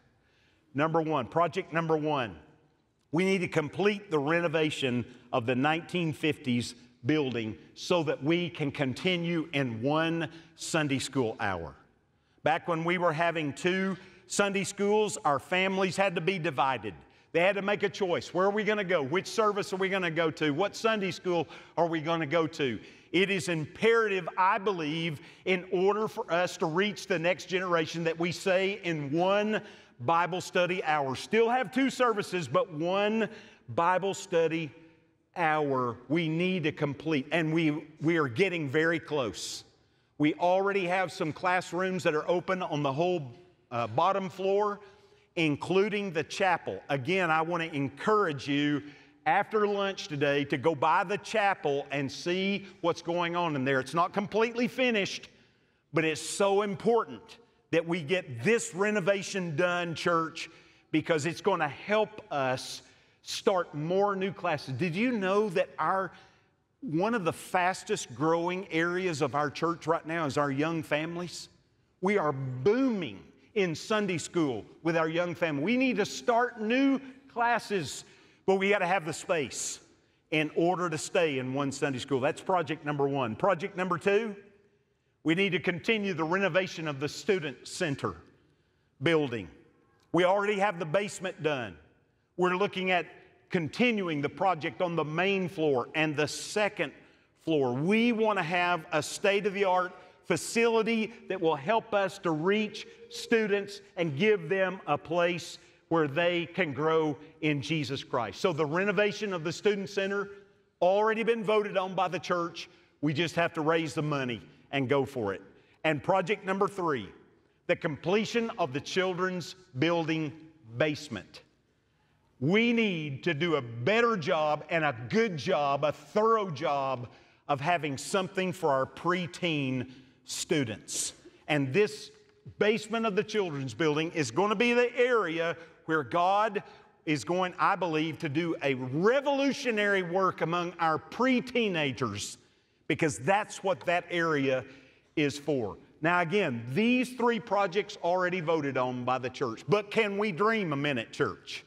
C: Project number 1, we need to complete the renovation of the 1950s building so that we can continue in 1 Sunday school hour. Back when we were having 2 Sunday schools, our families had to be divided. They had to make a choice. Where are we going to go? Which service are we going to go to? What Sunday school are we going to go to? It is imperative, I believe, in order for us to reach the next generation that we say in 1 Bible study hour. Still have 2 services, but 1 Bible study hour we need to complete, and we are getting very close. We already have some classrooms that are open on the whole bottom floor, including the chapel. Again, I want to encourage you after lunch today to go by the chapel and see what's going on in there. It's not completely finished, but it's so important that we get this renovation done, church, because it's going to help us start more new classes. Did you know that one of the fastest growing areas of our church right now is our young families? We are booming in Sunday school with our young family. We need to start new classes, but we got to have the space in order to stay in 1 Sunday school. That's project number 1. Project number 2, we need to continue the renovation of the student center building. We already have the basement done. We're looking at continuing the project on the main floor and the second floor. We want to have a state-of-the-art facility that will help us to reach students and give them a place where they can grow in Jesus Christ. So the renovation of the Student Center, already been voted on by the church. We just have to raise the money and go for it. And project number 3, the completion of the children's building basement. We need to do a better job and a good job, a thorough job of having something for our preteen students. And this basement of the children's building is going to be the area where God is going, I believe, to do a revolutionary work among our pre-teenagers, because that's what that area is for. Now again, these 3 projects already voted on by the church, but can we dream a minute, church?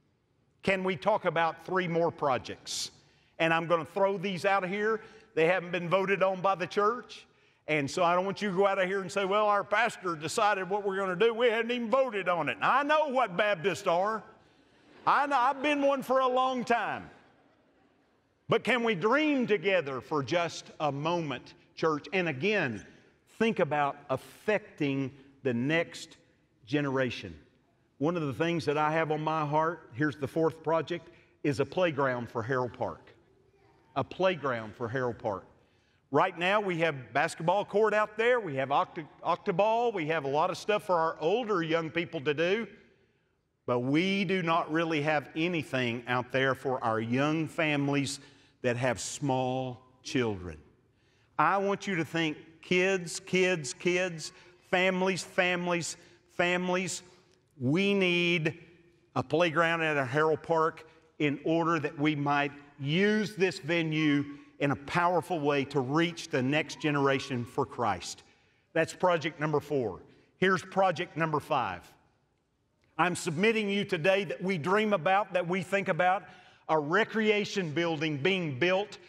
C: Can we talk about 3 more projects? And I'm going to throw these out of here. They haven't been voted on by the church. And so I don't want you to go out of here and say, well, our pastor decided what we're going to do. We hadn't even voted on it. And I know what Baptists are. I know, I've been one for a long time. But can we dream together for just a moment, church? And again, think about affecting the next generation. One of the things that I have on my heart, here's the 4th project, is a playground for Harold Park. A playground for Harold Park. Right now we have basketball court out there, we have octoball, we have a lot of stuff for our older young people to do, but we do not really have anything out there for our young families that have small children. I want you to think kids, kids, kids, families, families, families. We need a playground at our Harold Park in order that we might use this venue in a powerful way to reach the next generation for Christ. That's project number 4. Here's project number 5. I'm submitting you today that we dream about, that we think about, a recreation building being built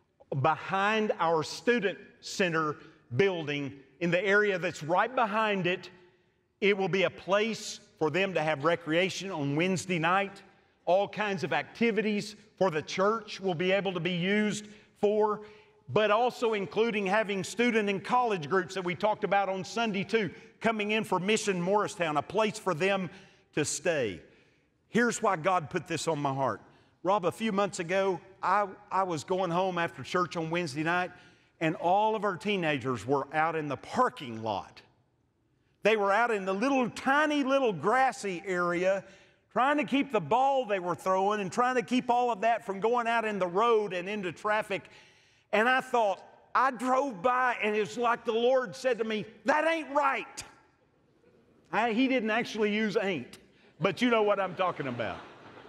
C: behind our student center building in the area that's right behind it. It will be a place for them to have recreation on Wednesday night. All kinds of activities for the church will be able to be used for, but also including having student and college groups that we talked about on Sunday too, coming in for Mission Morristown, a place for them to stay. Here's why God put this on my heart. Rob, a few months ago, I was going home after church on Wednesday night, and all of our teenagers were out in the parking lot. They were out in the little tiny little grassy area trying to keep the ball they were throwing and trying to keep all of that from going out in the road and into traffic. And I thought, I drove by and it's like the Lord said to me, that ain't right. He didn't actually use ain't, but you know what I'm talking about.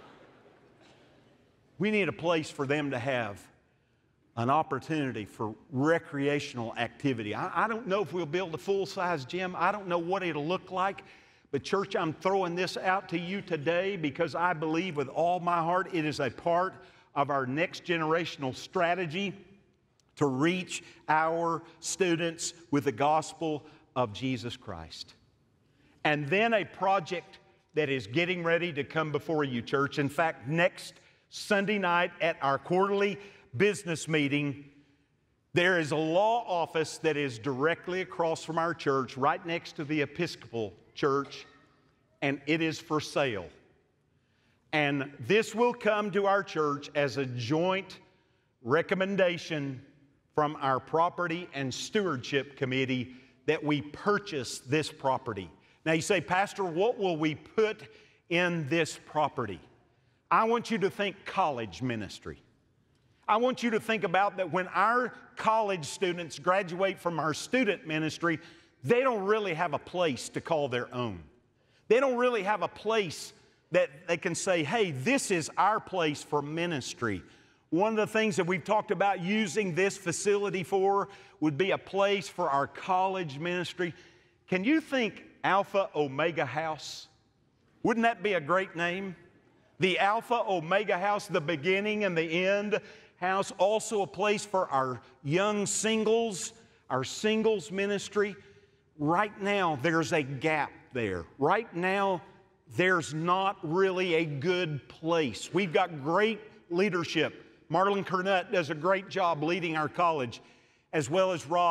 C: We need a place for them to have an opportunity for recreational activity. I don't know if we'll build a full-size gym. I don't know what it'll look like. But church, I'm throwing this out to you today because I believe with all my heart it is a part of our next generational strategy to reach our students with the gospel of Jesus Christ. And then a project that is getting ready to come before you, church. In fact, next Sunday night at our quarterly business meeting, there is a law office that is directly across from our church, right next to the Episcopal Church, and it is for sale. And this will come to our church as a joint recommendation from our Property and Stewardship Committee that we purchase this property. Now you say, Pastor, what will we put in this property? I want you to think college ministry. I want you to think about that when our college students graduate from our student ministry, they don't really have a place to call their own. They don't really have a place that they can say, hey, this is our place for ministry. One of the things that we've talked about using this facility for would be a place for our college ministry. Can you think Alpha Omega House? Wouldn't that be a great name? The Alpha Omega House, the beginning and the end house, also a place for our young singles, our singles ministry. Right now, there's a gap there. Right now, there's not really a good place. We've got great leadership. Marlon Cornett does a great job leading our college, as well as Rob.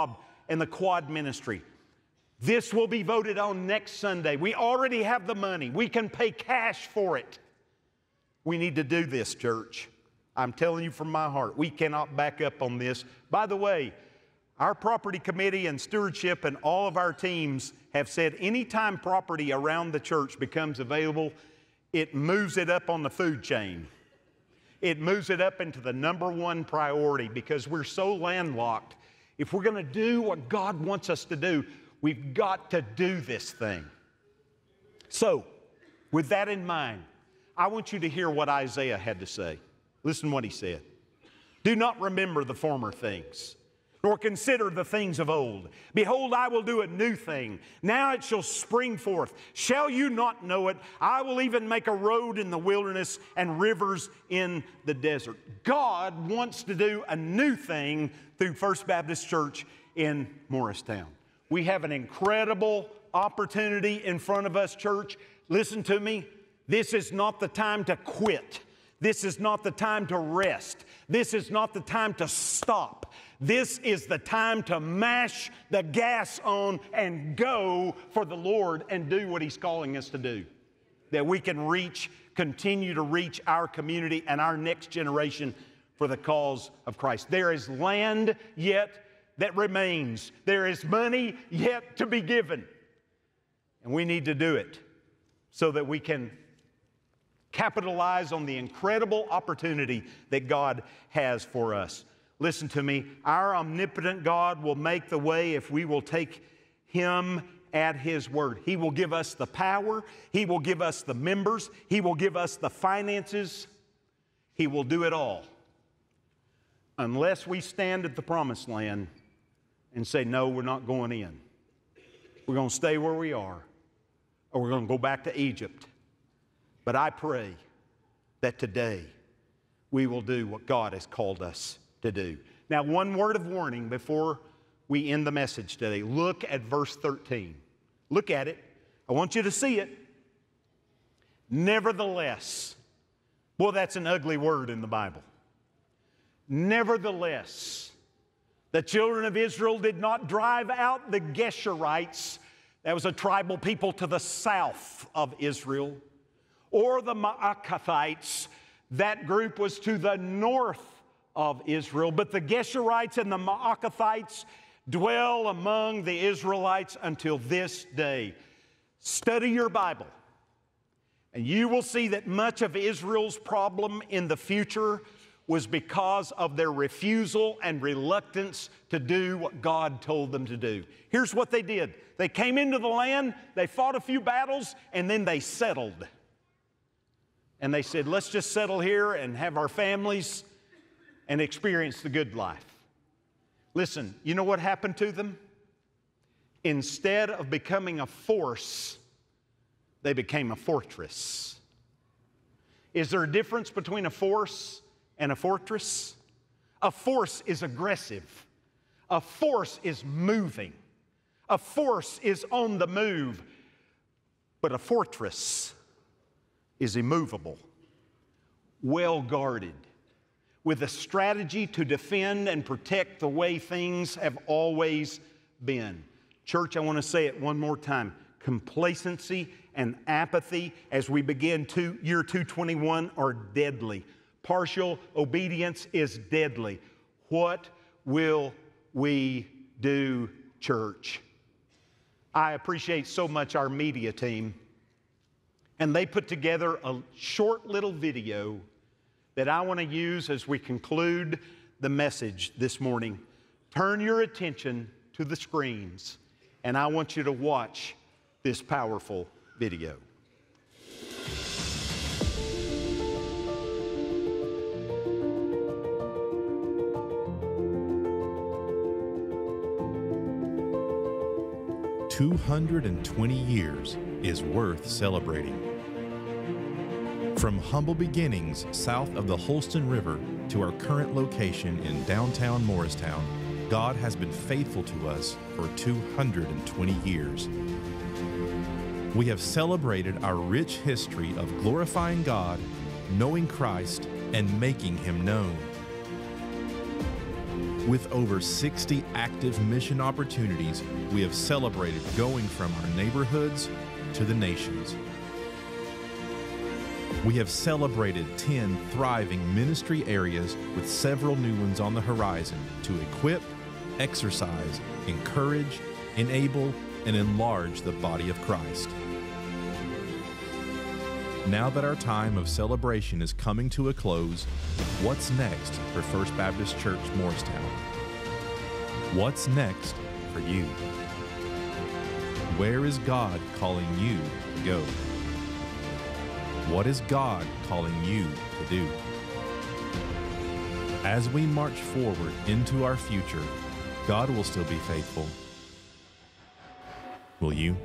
C: and the quad ministry. This will be voted on next Sunday. We already have the money. We can pay cash for it. We need to do this, church. I'm telling you from my heart, we cannot back up on this. By the way, our property committee and stewardship and all of our teams have said anytime property around the church becomes available, it moves it up on the food chain. It moves it up into the #1 priority because we're so landlocked. If we're going to do what God wants us to do, we've got to do this thing. So, with that in mind, I want you to hear what Isaiah had to say. Listen what he said. Do not remember the former things, nor consider the things of old. Behold, I will do a new thing. Now it shall spring forth. Shall you not know it? I will even make a road in the wilderness and rivers in the desert. God wants to do a new thing through First Baptist Church in Morristown. We have an incredible opportunity in front of us, church. Listen to me. This is not the time to quit. This is not the time to rest. This is not the time to stop. This is the time to mash the gas on and go for the Lord and do what He's calling us to do. That we can continue to reach our community and our next generation for the cause of Christ. There is land yet that remains. There is money yet to be given. And we need to do it so that we can capitalize on the incredible opportunity that God has for us. Listen to me. Our omnipotent God will make the way if we will take Him at His word. He will give us the power. He will give us the members. He will give us the finances. He will do it all. Unless we stand at the promised land and say, no, we're not going in. We're going to stay where we are, or we're going to go back to Egypt. But I pray that today we will do what God has called us to do. Now, one word of warning before we end the message today. Look at verse 13. Look at it. I want you to see it. Nevertheless. Boy, that's an ugly word in the Bible. Nevertheless, the children of Israel did not drive out the Geshurites. That was a tribal people to the south of Israel. Or the Maacathites. That group was to the north of Israel. But the Geshurites and the Maacathites dwell among the Israelites until this day. Study your Bible, and you will see that much of Israel's problem in the future was because of their refusal and reluctance to do what God told them to do. Here's what they did. They came into the land, they fought a few battles, and then they settled. And they said, let's just settle here and have our families and experience the good life. Listen, you know what happened to them? Instead of becoming a force, they became a fortress. Is there a difference between a force and a fortress? A force is aggressive. A force is moving. A force is on the move. But a fortress is immovable, well guarded, with a strategy to defend and protect the way things have always been. Church, I want to say it one more time. Complacency and apathy as we begin year 221 are deadly. Partial obedience is deadly. What will we do, church? I appreciate so much our media team. And they put together a short little video that I want to use as we conclude the message this morning. Turn your attention to the screens, and I want you to watch this powerful video.
I: "220 years is worth celebrating. From humble beginnings south of the Holston River to our current location in downtown Morristown, God has been faithful to us for 220 years. We have celebrated our rich history of glorifying God, knowing Christ, and making Him known. With over 60 active mission opportunities, we have celebrated going from our neighborhoods to the nations. We have celebrated 10 thriving ministry areas with several new ones on the horizon to equip, exercise, encourage, enable, and enlarge the body of Christ. Now that our time of celebration is coming to a close, what's next for First Baptist Church Morristown? What's next for you? Where is God calling you to go? What is God calling you to do? As we march forward into our future, God will still be faithful. Will you?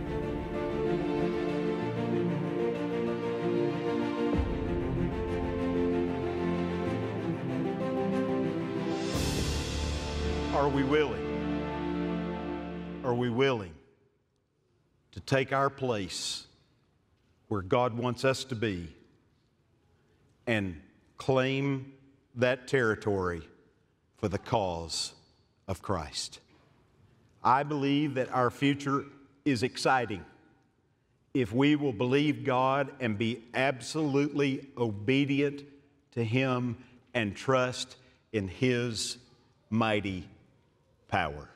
C: Are we willing? Are we willing to take our place where God wants us to be and claim that territory for the cause of Christ? I believe that our future is exciting if we will believe God and be absolutely obedient to Him and trust in His mighty power.